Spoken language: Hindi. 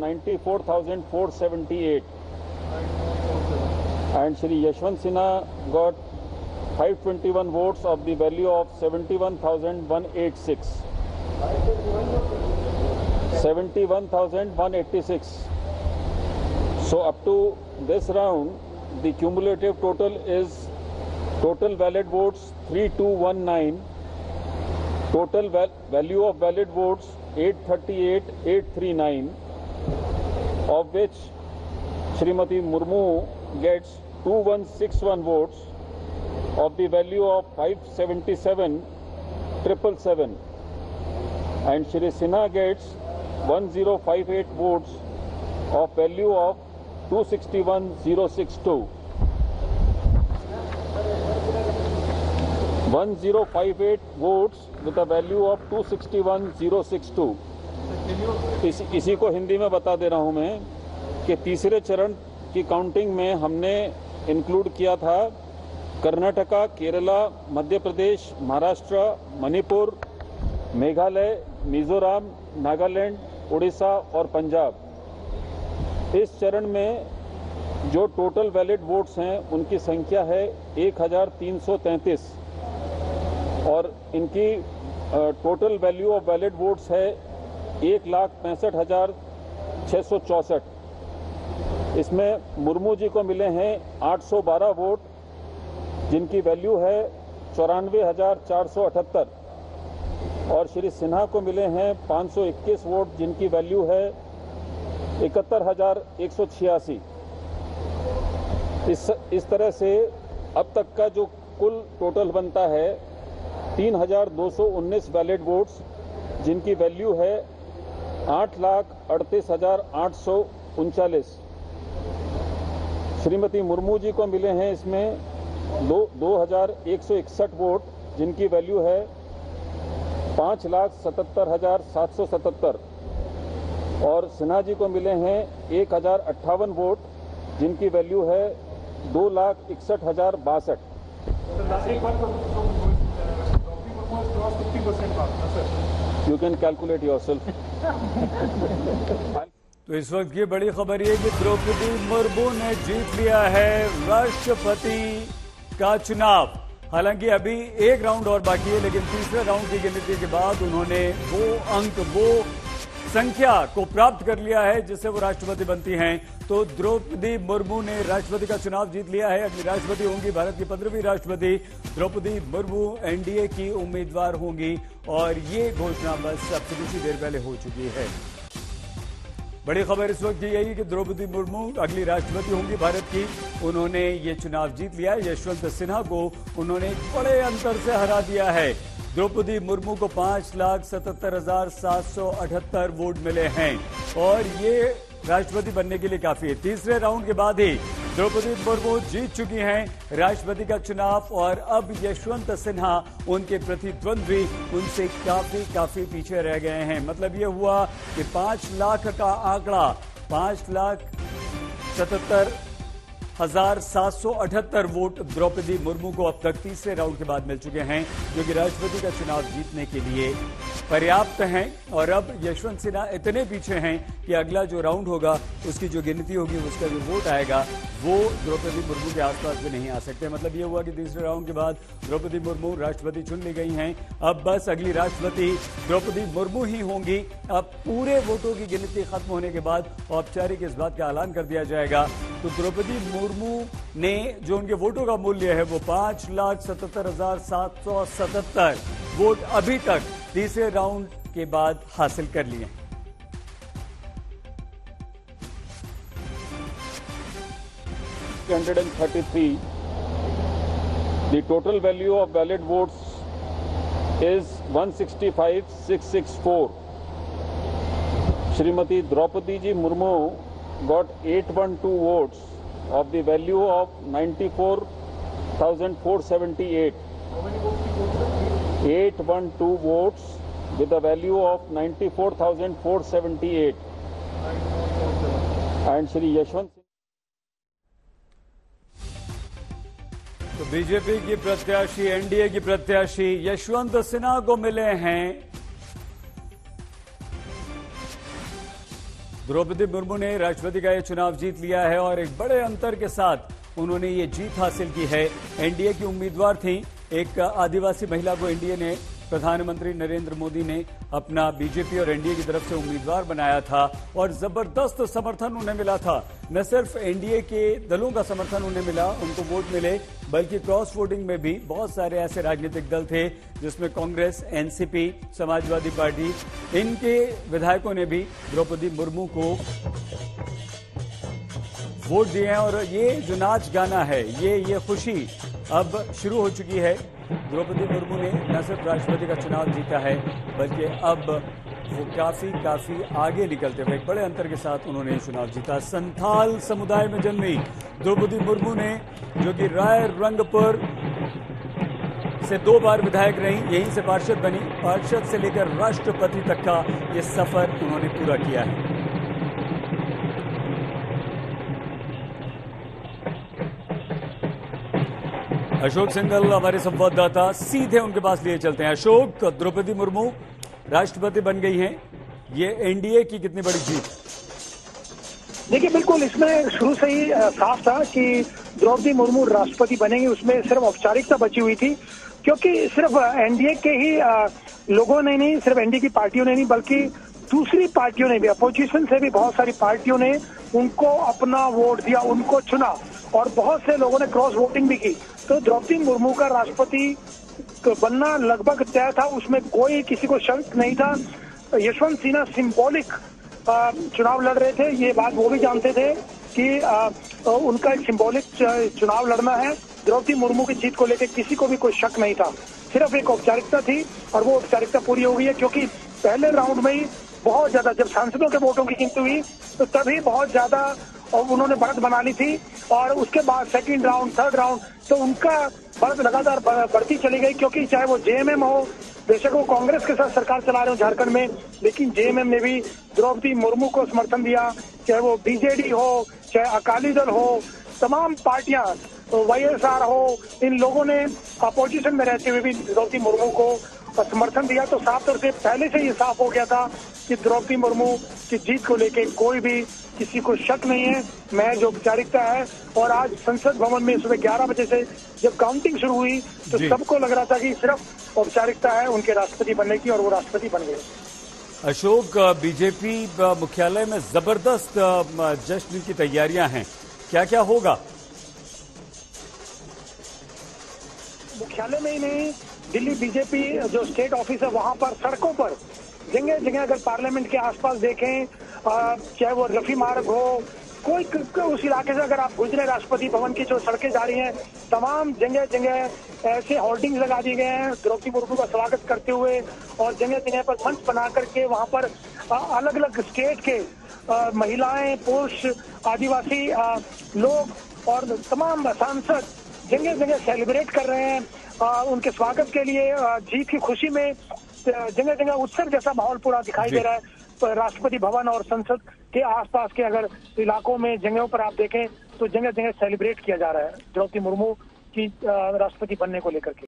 94,478. And Shri Yashwant Sinha got 521 votes of the value of 71,186. 71,186. So up to this round, the cumulative total is total valid votes 3219, total value of valid votes 838,839, of which Srimati Murmu gets 2161 votes of the value of 577,777, and Shri Sinha gets 1058 votes of value of 261,062. 1058 votes with a value of 261,062. इसी को हिंदी में बता दे रहा हूं मैं कि तीसरे चरण की काउंटिंग में हमने इंक्लूड किया था कर्नाटका, केरला, मध्य प्रदेश, महाराष्ट्र, मणिपुर, मेघालय, मिजोरम, नागालैंड, उड़ीसा और पंजाब। इस चरण में जो टोटल वैलिड वोट्स हैं उनकी संख्या है 1333 और इनकी total value of valid votes है 1,65,664। इसमें मुर्मू जी को मिले हैं 812 वोट जिनकी वैल्यू है 94,478 और श्री सिन्हा को मिले हैं 521 वोट जिनकी वैल्यू है 71,186। इस तरह से अब तक का जो कुल टोटल बनता है 3,219 वैलिड वोट्स जिनकी वैल्यू है 8,38,839। श्रीमती मुर्मू जी को मिले हैं इसमें 2,161 वोट जिनकी वैल्यू है 5,77,777 और सिन्हा जी को मिले हैं 1,058 वोट जिनकी वैल्यू है 2,61,062। You can calculate yourself. तो इस वक्त की बड़ी खबर ये कि द्रौपदी मुर्मू ने जीत लिया है राष्ट्रपति का चुनाव। हालांकि अभी एक राउंड और बाकी है, लेकिन तीसरे राउंड की गिनती के बाद उन्होंने वो अंक, वो संख्या को प्राप्त कर लिया है जिससे वो राष्ट्रपति बनती हैं। तो द्रौपदी मुर्मू ने राष्ट्रपति का चुनाव जीत लिया है। अगली राष्ट्रपति होंगी, भारत की 15वीं राष्ट्रपति द्रौपदी मुर्मू एनडीए की उम्मीदवार होंगी और ये घोषणा बस अब से कुछ ही देर पहले हो चुकी है। बड़ी खबर इस वक्त यही है कि द्रौपदी मुर्मू अगली राष्ट्रपति होंगी भारत की। उन्होंने ये चुनाव जीत लिया है। यशवंत सिन्हा को उन्होंने बड़े अंतर से हरा दिया है। द्रौपदी मुर्मू को 5,77,778 वोट मिले हैं और ये राष्ट्रपति बनने के लिए काफी है। तीसरे राउंड के बाद ही द्रौपदी मुर्मू जीत चुकी हैं राष्ट्रपति का चुनाव और अब यशवंत सिन्हा उनके प्रतिद्वंद्वी उनसे काफी पीछे रह गए हैं। मतलब ये हुआ कि 5 लाख का आंकड़ा 5,77,778 वोट द्रौपदी मुर्मू को अब तक तीसरे राउंड के बाद मिल चुके हैं, जो कि राष्ट्रपति का चुनाव जीतने के लिए पर्याप्त हैं। और अब यशवंत सिन्हा इतने पीछे हैं कि अगला जो राउंड होगा उसकी जो गिनती होगी, उसका जो वोट आएगा वो द्रौपदी मुर्मू के आसपास भी नहीं आ सकते। मतलब ये हुआ कि तीसरे राउंड के बाद द्रौपदी मुर्मू राष्ट्रपति चुन ली गई हैं। अब बस अगली राष्ट्रपति द्रौपदी मुर्मू ही होंगी। अब पूरे वोटों की गिनती खत्म होने के बाद औपचारिक इस बात का ऐलान कर दिया जाएगा। तो द्रौपदी मुर्मू ने जो उनके वोटों का मूल्य है वो 5,77,777 वोट अभी तक तीसरे राउंड के बाद हासिल कर लिए। 133. The total value of valid votes is 165,664. Shrimati Draupadi ji Murmu got 812 votes of the value of 94,478. 812 votes with a value of 94,478. And Shri Yashwant. तो बीजेपी की प्रत्याशी, एनडीए की प्रत्याशी यशवंत सिन्हा को मिले हैं द्रौपदी मुर्मू ने राष्ट्रपति का यह चुनाव जीत लिया है और एक बड़े अंतर के साथ उन्होंने ये जीत हासिल की है। एनडीए की उम्मीदवार थी, एक आदिवासी महिला को एनडीए ने, प्रधानमंत्री नरेंद्र मोदी ने अपना बीजेपी और एनडीए की तरफ से उम्मीदवार बनाया था और जबरदस्त समर्थन उन्हें मिला था। न सिर्फ एनडीए के दलों का समर्थन उन्हें मिला, उनको वोट मिले, बल्कि क्रॉस वोटिंग में भी बहुत सारे ऐसे राजनीतिक दल थे जिसमें कांग्रेस, एनसीपी, समाजवादी पार्टी, इनके विधायकों ने भी द्रौपदी मुर्मू को वोट दिए हैं। और ये जो नाच गाना है, ये खुशी अब शुरू हो चुकी है। द्रौपदी मुर्मू ने न सिर्फ राष्ट्रपति का चुनाव जीता है, बल्कि अब वो काफी आगे निकलते हुए एक बड़े अंतर के साथ उन्होंने चुनाव जीता। संथाल समुदाय में जन्मी द्रौपदी मुर्मू ने, जो कि राय रंगपुर से 2 बार विधायक रही, यहीं से पार्षद बनी, पार्षद से लेकर राष्ट्रपति तक का ये सफर उन्होंने पूरा किया है। अशोक सिंघल हमारे संवाददाता, सीधे उनके पास लिए चलते हैं। अशोक, द्रौपदी मुर्मू राष्ट्रपति बन गई हैं, ये एनडीए की कितनी बड़ी जीत? देखिए, बिल्कुल इसमें शुरू से ही साफ था कि द्रौपदी मुर्मू राष्ट्रपति बनेंगी। उसमें सिर्फ औपचारिकता बची हुई थी, क्योंकि सिर्फ एनडीए के ही लोगों ने नहीं, सिर्फ एनडीए की पार्टियों ने नहीं, बल्कि दूसरी पार्टियों ने भी, अपोजिशन से भी बहुत सारी पार्टियों ने उनको अपना वोट दिया, उनको चुना और बहुत से लोगों ने क्रॉस वोटिंग भी की। तो द्रौपदी मुर्मू का राष्ट्रपति बनना लगभग तय था, उसमें कोई किसी को शक नहीं था। यशवंत सिन्हा सिंबॉलिक चुनाव लड़ रहे थे, ये बात वो भी जानते थे कि उनका एक सिंबॉलिक चुनाव लड़ना है। द्रौपदी मुर्मू की जीत को लेकर किसी को भी कोई शक नहीं था, सिर्फ एक औपचारिकता थी और वो औपचारिकता पूरी हो गई है। क्योंकि पहले राउंड में ही बहुत ज्यादा, जब सांसदों के वोटों की गिनती हुई तो तभी बहुत ज्यादा उन्होंने बढ़त बना ली थी और उसके बाद सेकंड राउंड, थर्ड राउंड, तो उनका बढ़त लगातार बढ़ती चली गई। क्योंकि चाहे वो जेएमएम हो, बेशक वो कांग्रेस के साथ सरकार चला रहे हो झारखंड में, लेकिन जेएमएम ने भी द्रौपदी मुर्मू को समर्थन दिया। चाहे वो बीजेडी हो, चाहे अकाली दल हो, तमाम पार्टियां, वाईएसआर हो, इन लोगों ने अपोजिशन में रहते हुए भी द्रौपदी मुर्मू को समर्थन दिया। तो साफ तौर से पहले से ये साफ हो गया था कि द्रौपदी मुर्मू की जीत को लेकर कोई भी किसी को शक नहीं है, महज औपचारिकता है। और आज संसद भवन में सुबह 11 बजे से जब काउंटिंग शुरू हुई तो सबको लग रहा था कि सिर्फ औपचारिकता है उनके राष्ट्रपति बनने की, और वो राष्ट्रपति बन गए। अशोक, बीजेपी मुख्यालय में जबरदस्त जश्न की तैयारियां हैं, क्या क्या होगा? मुख्यालय में ही नहीं, दिल्ली बीजेपी जो स्टेट ऑफिस है वहां पर, सड़कों पर, जगह जगह अगर पार्लियामेंट के आसपास देखें, चाहे वो रफी मार्ग हो, कोई उस इलाके से अगर आप गुजरे, राष्ट्रपति भवन की जो सड़कें जा रही हैं, तमाम जगह जगह ऐसे होर्डिंग्स लगा दिए गए हैं द्रौपदी मुर्मू का स्वागत करते हुए। और जगह जगह पर मंच बना करके वहां पर अलग अलग स्टेट के महिलाएं, पुरुष, आदिवासी लोग और तमाम सांसद जगह जगह सेलिब्रेट कर रहे हैं उनके स्वागत के लिए। जीत की खुशी में जगह जगह उत्सव जैसा माहौल पूरा दिखाई दे रहा है। राष्ट्रपति भवन और संसद के आसपास के अगर इलाकों में, जगहों पर आप देखें तो जगह जगह सेलिब्रेट किया जा रहा है द्रौपदी मुर्मू की राष्ट्रपति बनने को लेकर के।